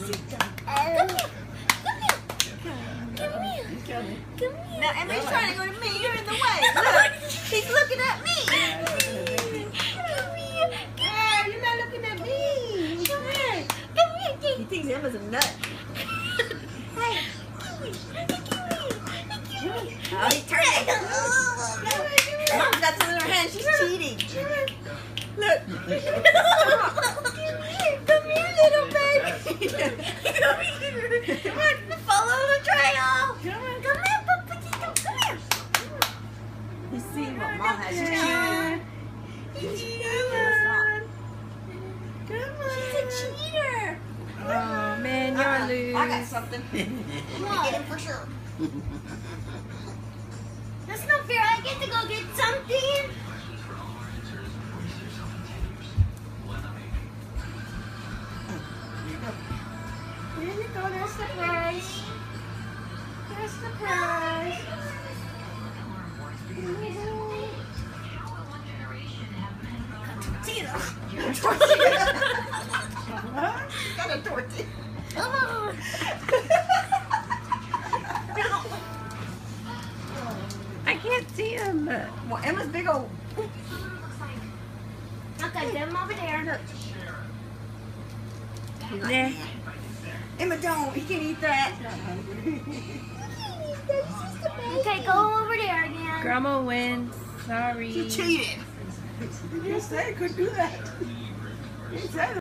Come here. Now Emmy's trying to go to me. You're in the way. Look, he's looking at me. Come here. Girl, you're not looking at me. Come here. He thinks Emma's a nut. Hey. Oh, he turned it. Mom's got something in her hand. She's cheating. Look. Come here, little baby. Come here. Come on, follow the trail. Come here, Papa. Come here. You see what Mom has? She's cheating. He's cheating. Come on. She's a cheater. Oh man, you're loose. I got something. Come on. Get him for sure. That's not fair. I get to go get something. Here you go. There's the prize. There's the prize. Tortilla. Got a tortilla. I can't see him. Well, Emma's big old. Okay, get him over there. Yeah. Emma, don't. He can eat that. Okay, go over there again. Grandma wins. Sorry. She cheated. You said he couldn't do that. He said